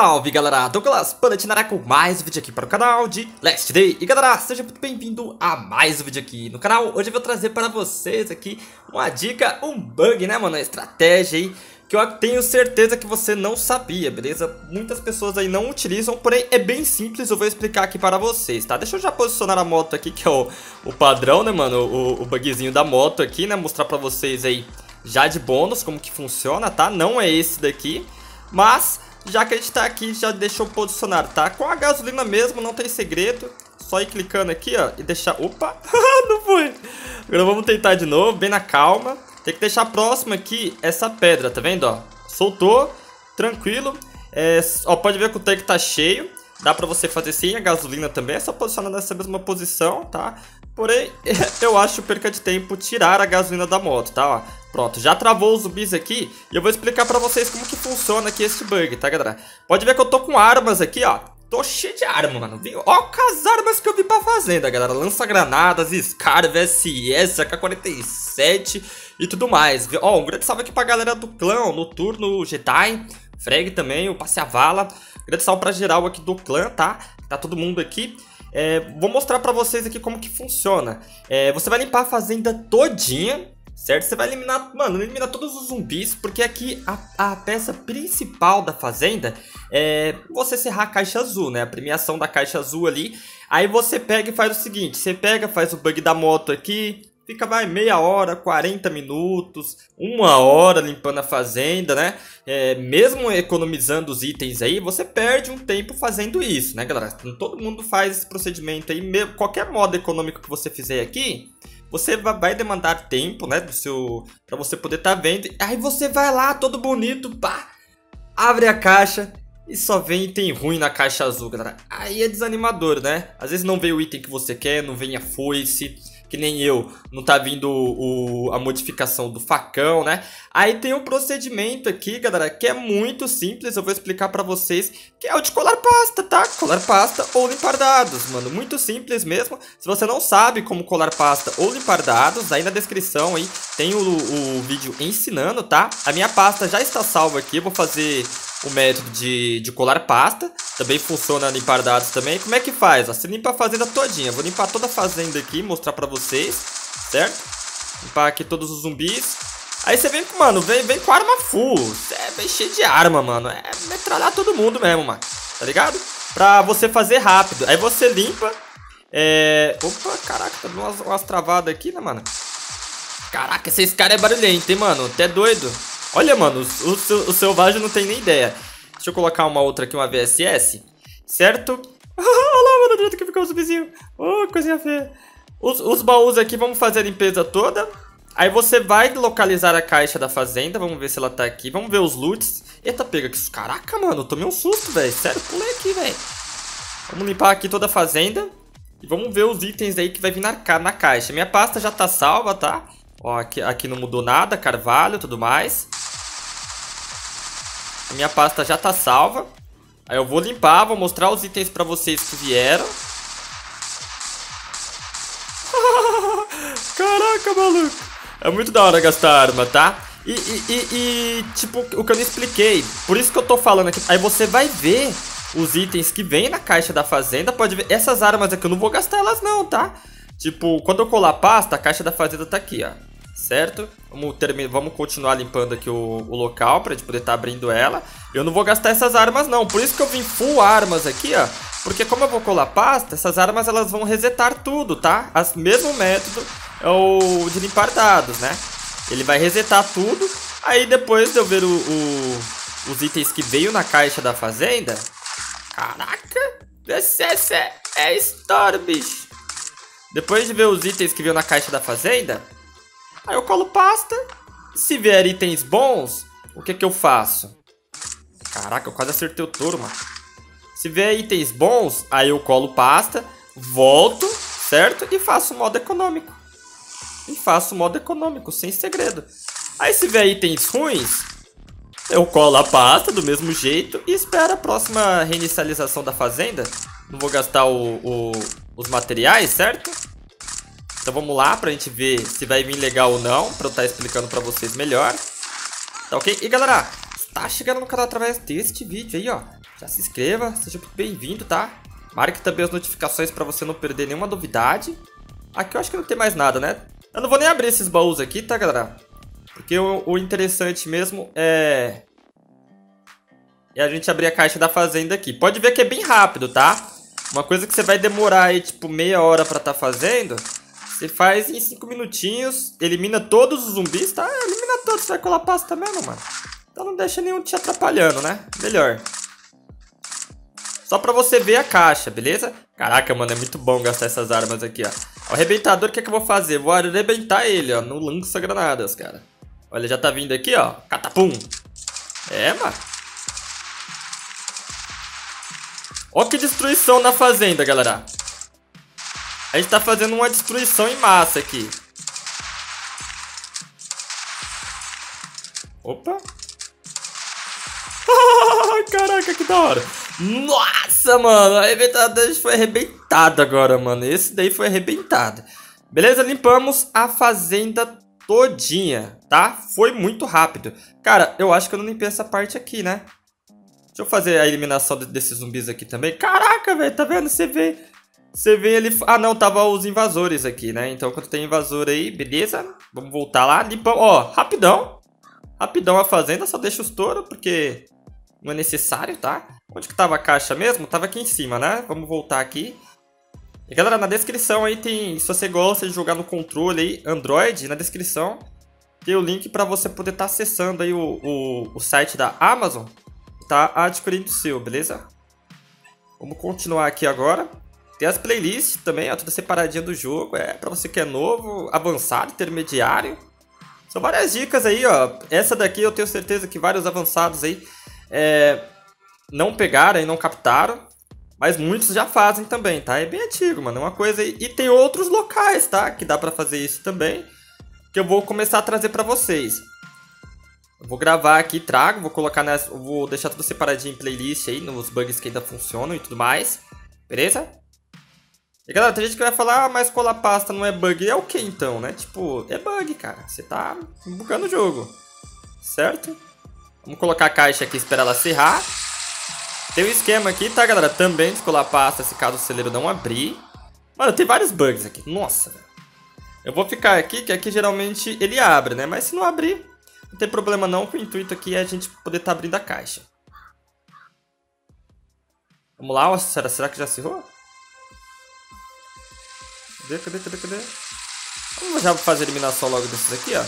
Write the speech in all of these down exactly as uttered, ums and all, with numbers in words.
Salve galera, Douglas Panatinará com mais um vídeo aqui para o canal de Last Day. E galera, seja muito bem-vindo a mais um vídeo aqui no canal. Hoje eu vou trazer para vocês aqui uma dica, um bug, né mano, uma estratégia aí que eu tenho certeza que você não sabia, beleza? Muitas pessoas aí não utilizam, porém é bem simples, eu vou explicar aqui para vocês, tá? Deixa eu já posicionar a moto aqui, que é o, o padrão, né mano, o, o bugzinho da moto aqui, né? Mostrar para vocês aí já de bônus como que funciona, tá? Não é esse daqui, mas já que a gente tá aqui, já deixou posicionar, tá? Com a gasolina mesmo, não tem segredo. Só ir clicando aqui, ó, e deixar... Opa! Não foi! Agora vamos tentar de novo, bem na calma. Tem que deixar próximo aqui essa pedra, tá vendo, ó? Soltou, tranquilo. É, ó, pode ver que o tanque tá cheio. Dá pra você fazer sem a gasolina também. É só posicionar nessa mesma posição, tá? Porém, eu acho perca de tempo tirar a gasolina da moto, tá? Ó, pronto, já travou os zumbis aqui. E eu vou explicar pra vocês como que funciona aqui esse bug, tá, galera? Pode ver que eu tô com armas aqui, ó. Tô cheio de arma, mano. Ó as armas que eu vi pra fazenda, galera. Lança-granadas, Scar, V S S, A K quarenta e sete e tudo mais. Ó, um grande salve aqui pra galera do clã, Noturno, Jedi, Freg também, o Passe a Vala. Grande salve pra geral aqui do clã, tá? Tá todo mundo aqui. É, vou mostrar pra vocês aqui como que funciona. É, você vai limpar a fazenda todinha, certo? Você vai eliminar, mano, eliminar todos os zumbis, porque aqui a, a peça principal da fazenda é você serrar a caixa azul, né? A premiação da caixa azul ali. Aí você pega e faz o seguinte, você pega, faz o bug da moto aqui, fica, vai, meia hora, quarenta minutos, uma hora limpando a fazenda, né? É, mesmo economizando os itens aí, você perde um tempo fazendo isso, né, galera? Todo mundo faz esse procedimento aí, mesmo, qualquer modo econômico que você fizer aqui, você vai demandar tempo, né, do seu, pra você poder estar tá vendo. Aí você vai lá, todo bonito, pá, abre a caixa e só vem item ruim na caixa azul, galera. Aí é desanimador, né? Às vezes não vem o item que você quer, não vem a foice, que nem eu, não tá vindo o, a modificação do facão, né? Aí tem um procedimento aqui, galera, que é muito simples, eu vou explicar pra vocês, que é o de colar pasta, tá? Colar pasta ou limpar dados, mano, muito simples mesmo. Se você não sabe como colar pasta ou limpar dados, aí na descrição aí tem o, o vídeo ensinando, tá? A minha pasta já está salva aqui, eu vou fazer o método de, de colar pasta. Também funciona limpar dados também. Como é que faz? Ó, você limpa a fazenda todinha. Vou limpar toda a fazenda aqui, mostrar pra vocês, certo? Limpar aqui todos os zumbis. Aí você vem com, mano, vem, vem com arma full. Você é bem cheio de arma, mano. É metralhar todo mundo mesmo, mano. Tá ligado? Pra você fazer rápido. Aí você limpa. É... Opa, caraca, tá dando umas, umas travadas aqui, né, mano? Caraca, esse cara é barulhento, hein, mano? Até doido. Olha, mano, o, o, o selvagem não tem nem ideia. Deixa eu colocar uma outra aqui, uma V S S. Certo? Olha lá, mano, do jeito que ficou o zumbizinho. Oh, coisinha feia. Os, os baús aqui, vamos fazer a limpeza toda. Aí você vai localizar a caixa da fazenda. Vamos ver se ela tá aqui. Vamos ver os loots. Eita, pega aqui. Caraca, mano, eu tomei um susto, velho. Sério, pulei aqui, velho. Vamos limpar aqui toda a fazenda. E vamos ver os itens aí que vai vir na, na caixa. Minha pasta já tá salva, tá? Ó, aqui, aqui não mudou nada. Carvalho, tudo mais. A minha pasta já tá salva. Aí eu vou limpar, vou mostrar os itens pra vocês que vieram. Caraca, maluco. É muito da hora gastar arma, tá? E, e, e, e, tipo, o que eu não expliquei. Por isso que eu tô falando aqui. Aí você vai ver os itens que vem na caixa da fazenda. Pode ver, essas armas aqui eu não vou gastar elas não, tá? Tipo, quando eu colar a pasta, a caixa da fazenda tá aqui, ó. Certo? Vamos, terminar, vamos continuar limpando aqui o, o local pra gente poder estar tá abrindo ela. Eu não vou gastar essas armas não, por isso que eu vim full armas aqui, ó. Porque como eu vou colar pasta, essas armas elas vão resetar tudo, tá? As mesmo método é o de limpar dados, né? Ele vai resetar tudo. Aí depois de eu ver o, o, os itens que veio na caixa da fazenda. Caraca! Esse é, é história, bicho. Depois de ver os itens que veio na caixa da fazenda, aí eu colo pasta. Se vier itens bons, o que que eu faço? Caraca, eu quase acertei o touro, mano. Se vier itens bons, aí eu colo pasta, volto, certo? E faço o modo econômico. E faço o modo econômico, sem segredo. Aí se vier itens ruins, eu colo a pasta do mesmo jeito e espero a próxima reinicialização da fazenda. Não vou gastar o, o, os materiais, certo? Então vamos lá pra gente ver se vai vir legal ou não, pra eu estar explicando pra vocês melhor. Tá ok? E galera, tá chegando no canal através deste vídeo aí, ó. Já se inscreva, seja muito bem-vindo, tá? Marque também as notificações pra você não perder nenhuma novidade. Aqui eu acho que não tem mais nada, né? Eu não vou nem abrir esses baús aqui, tá, galera? Porque o, o interessante mesmo é... É a gente abrir a caixa da fazenda aqui. Pode ver que é bem rápido, tá? Uma coisa que você vai demorar aí, tipo, meia hora pra tá fazendo, você faz em cinco minutinhos, elimina todos os zumbis, tá? Elimina todos, você vai colar pasta mesmo, mano. Então não deixa nenhum te atrapalhando, né? Melhor. Só pra você ver a caixa, beleza? Caraca, mano, é muito bom gastar essas armas aqui, ó. O arrebentador, o que é que eu vou fazer? Vou arrebentar ele, ó, no lança-granadas, cara. Olha, já tá vindo aqui, ó. Catapum. É, mano. Ó que destruição na fazenda, galera. A gente tá fazendo uma destruição em massa aqui. Opa. Caraca, que da hora. Nossa, mano. O arrebentador foi arrebentado agora, mano. Esse daí foi arrebentado. Beleza? Limpamos a fazenda todinha, tá? Foi muito rápido. Cara, eu acho que eu não limpei essa parte aqui, né? Deixa eu fazer a eliminação desses zumbis aqui também. Caraca, velho, tá vendo? Você vê... Você vê ele... Ah, não, tava os invasores aqui, né? Então, quando tem invasor aí, beleza. Vamos voltar lá. Limpamos... Ó, rapidão. Rapidão a fazenda. Só deixa os touros, porque não é necessário, tá? Onde que tava a caixa mesmo? Tava aqui em cima, né? Vamos voltar aqui. E, galera, na descrição aí tem... Se você gosta de jogar no controle aí, Android, na descrição tem o link pra você poder estar tá acessando aí o, o, o site da Amazon. Tá adquirindo o seu, beleza? Vamos continuar aqui agora. Tem as playlists também, ó, tudo separadinha do jogo. É pra você que é novo, avançado, intermediário. São várias dicas aí, ó. Essa daqui eu tenho certeza que vários avançados aí é, não pegaram e não captaram. Mas muitos já fazem também, tá? É bem antigo, mano. É uma coisa aí. E tem outros locais, tá? Que dá pra fazer isso também. Que eu vou começar a trazer pra vocês. Eu vou gravar aqui, trago, vou colocar nessa, vou deixar tudo separadinho em playlist aí, nos bugs que ainda funcionam e tudo mais, beleza? E galera, tem gente que vai falar, ah, mas colar pasta não é bug, é o que então, né? Tipo, é bug, cara, você tá bugando o jogo, certo? Vamos colocar a caixa aqui e esperar ela serrar. Tem um esquema aqui, tá galera, também de colar pasta se caso o celeiro não abrir. Mano, tem vários bugs aqui, nossa, velho. Eu vou ficar aqui, que aqui geralmente ele abre, né? Mas se não abrir... Não tem problema não, que o intuito aqui é a gente poder estar tá abrindo a caixa. Vamos lá, ó, será, será que já cerrou? Cadê, cadê, cadê, cadê? Vamos já fazer a eliminação logo desses aqui, ó.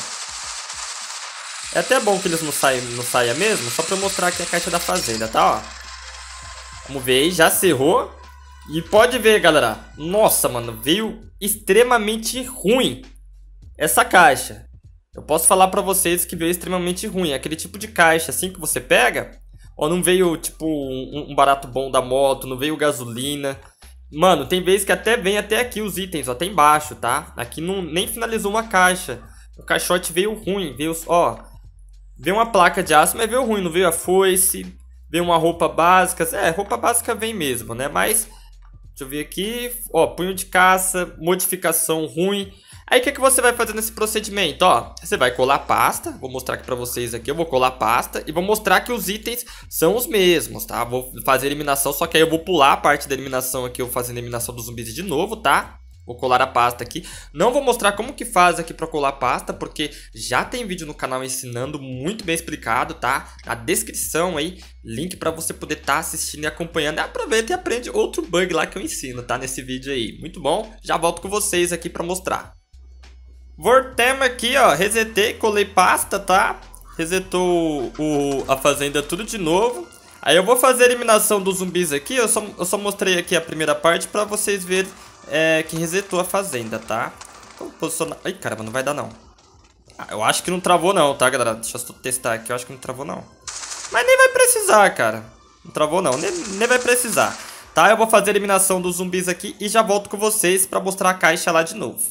É até bom que eles não saiam, não saiam mesmo, só pra mostrar aqui a caixa da fazenda, tá, ó. Vamos ver aí, já cerrou. E pode ver, galera. Nossa, mano, veio extremamente ruim essa caixa. Eu posso falar pra vocês que veio extremamente ruim. Aquele tipo de caixa assim que você pega, ó, não veio tipo um, um barato bom da moto, não veio gasolina. Mano, tem vezes que até vem até aqui os itens, ó, até embaixo, tá? Aqui não, nem finalizou uma caixa. O caixote veio ruim, veio, ó, veio uma placa de aço, mas veio ruim, não veio a foice, veio uma roupa básica. É, roupa básica vem mesmo, né? Mas, deixa eu ver aqui, ó, punho de caça, modificação ruim. Aí o que, que você vai fazer nesse procedimento? Ó, você vai colar pasta, vou mostrar aqui pra vocês aqui, eu vou colar pasta e vou mostrar que os itens são os mesmos, tá? Vou fazer a eliminação, só que aí eu vou pular a parte da eliminação aqui, eu vou fazer a eliminação dos zumbis de novo, tá? Vou colar a pasta aqui. Não vou mostrar como que faz aqui pra colar a pasta, porque já tem vídeo no canal ensinando, muito bem explicado, tá? Na descrição aí, link pra você poder estar tá assistindo e acompanhando. E aproveita e aprende outro bug lá que eu ensino, tá? Nesse vídeo aí. Muito bom? Já volto com vocês aqui pra mostrar. Voltemos aqui, ó, resetei, colei pasta, tá? Resetou o, a fazenda tudo de novo. Aí eu vou fazer a eliminação dos zumbis aqui, eu só, eu só mostrei aqui a primeira parte pra vocês verem é, que resetou a fazenda, tá? Vamos posicionar... Ai, caramba, não vai dar não. Ah, eu acho que não travou não, tá, galera? Deixa eu testar aqui, eu acho que não travou não. Mas nem vai precisar, cara. Não travou não, nem, nem vai precisar. Tá, eu vou fazer a eliminação dos zumbis aqui e já volto com vocês pra mostrar a caixa lá de novo.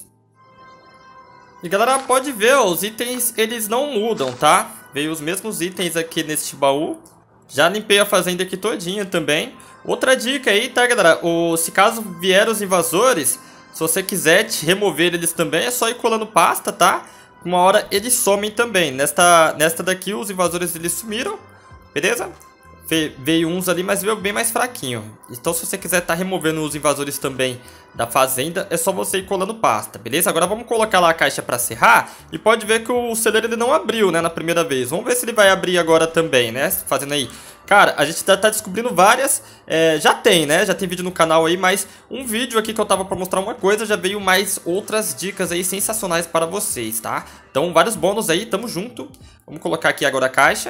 E galera, pode ver, ó, os itens eles não mudam, tá? Veio os mesmos itens aqui neste baú. Já limpei a fazenda aqui todinha também. Outra dica aí, tá, galera? O, se caso vier os invasores, se você quiser te remover eles também, é só ir colando pasta, tá? Uma hora eles somem também. Nesta, nesta daqui os invasores eles sumiram, beleza? veio uns ali, mas veio bem mais fraquinho. Então se você quiser estar tá removendo os invasores também da fazenda, é só você ir colando pasta, beleza? Agora vamos colocar lá a caixa pra serrar. E pode ver que o celeiro ele não abriu, né, na primeira vez. Vamos ver se ele vai abrir agora também, né, fazendo aí. Cara, a gente tá, tá descobrindo várias, é, já tem, né, já tem vídeo no canal aí, mas um vídeo aqui que eu tava pra mostrar uma coisa, já veio mais outras dicas aí sensacionais para vocês, tá? Então vários bônus aí, tamo junto. Vamos colocar aqui agora a caixa.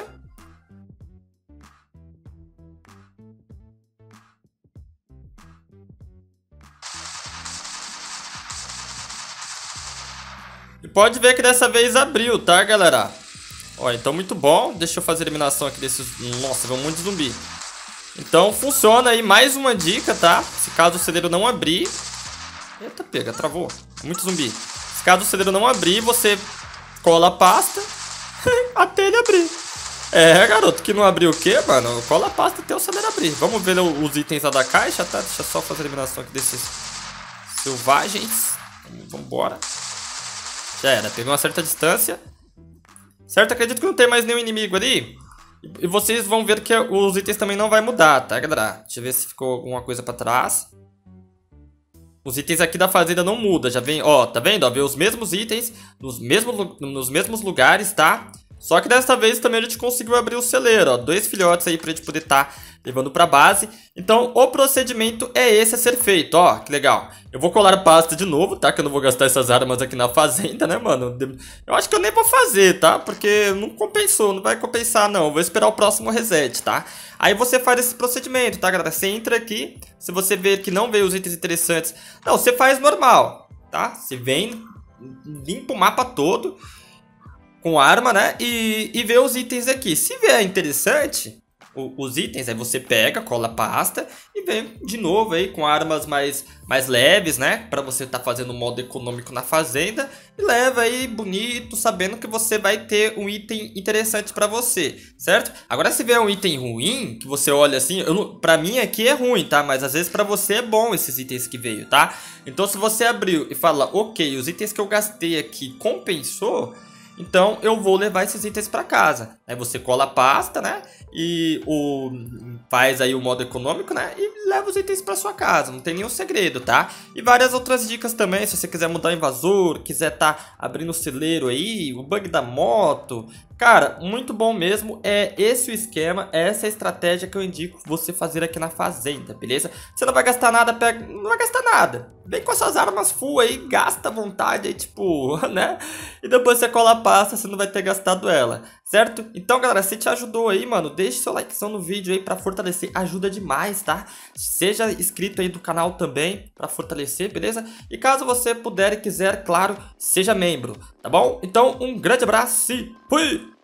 E pode ver que dessa vez abriu, tá, galera? Ó, então muito bom. Deixa eu fazer a eliminação aqui desses... Nossa, veio um monte de zumbi. Então funciona aí, mais uma dica, tá? Se caso o celeiro não abrir... Eita, pega, travou. Muito zumbi. Se caso o celeiro não abrir, você cola a pasta até ele abrir. É, garoto, que não abriu o quê, mano? Cola a pasta até o celeiro abrir. Vamos ver os itens lá da caixa, tá? Deixa eu só fazer a eliminação aqui desses selvagens. Vambora. Já era, pegou uma certa distância. Certo, acredito que não tem mais nenhum inimigo ali. E vocês vão ver que os itens também não vai mudar, tá, galera? Deixa eu ver se ficou alguma coisa pra trás. Os itens aqui da fazenda não mudam, já vem, ó, tá vendo? Ó, vê os mesmos itens nos mesmos, nos mesmos lugares, tá? Só que dessa vez também a gente conseguiu abrir o celeiro, ó. Dois filhotes aí pra gente poder tá levando pra base. Então o procedimento é esse a ser feito, ó. Que legal. Eu vou colar a pasta de novo, tá? Que eu não vou gastar essas armas aqui na fazenda, né, mano? Eu acho que eu nem vou fazer, tá? Porque não compensou, não vai compensar, não. Eu vou esperar o próximo reset, tá? Aí você faz esse procedimento, tá, galera? Você entra aqui, se você ver que não veio os itens interessantes... Não, você faz normal, tá? Você vem, limpa o mapa todo... com arma, né? E, e ver os itens aqui. Se vier interessante, o, os itens, aí você pega, cola a pasta e vem de novo aí com armas mais, mais leves, né? Pra você tá fazendo um modo econômico na fazenda. E leva aí bonito, sabendo que você vai ter um item interessante pra você, certo? Agora se vier um item ruim, que você olha assim, eu, pra mim aqui é ruim, tá? Mas às vezes pra você é bom esses itens que veio, tá? Então se você abriu e fala, ok, os itens que eu gastei aqui compensou... Então eu vou levar esses itens para casa. Aí você cola a pasta, né? E o faz aí o modo econômico, né? E leva os itens para sua casa. Não tem nenhum segredo, tá? E várias outras dicas também. Se você quiser mudar o invasor, quiser tá abrindo o celeiro aí, o bug da moto. Cara, muito bom mesmo. É esse o esquema, essa é a estratégia que eu indico você fazer aqui na fazenda, beleza? Você não vai gastar nada, pega... não vai gastar nada. Vem com essas armas full aí, gasta à vontade aí, tipo, né? E depois você cola a pasta, você não vai ter gastado ela, certo? Então, galera, se te ajudou aí, mano, deixe seu likezão no vídeo aí pra fortalecer, ajuda demais, tá? Seja inscrito aí do canal também pra fortalecer, beleza? E caso você puder e quiser, claro, seja membro, tá bom? Então, um grande abraço e fui!